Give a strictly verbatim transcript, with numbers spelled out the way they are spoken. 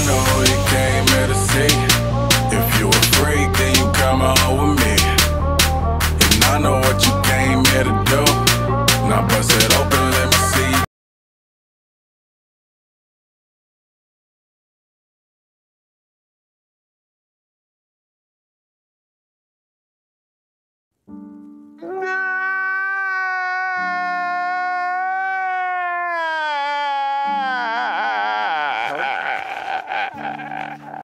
know who you came here to see. If you a freak, then you come home with me. And I know what you came here to do. Now bust it open, let me see you. Mm-hmm.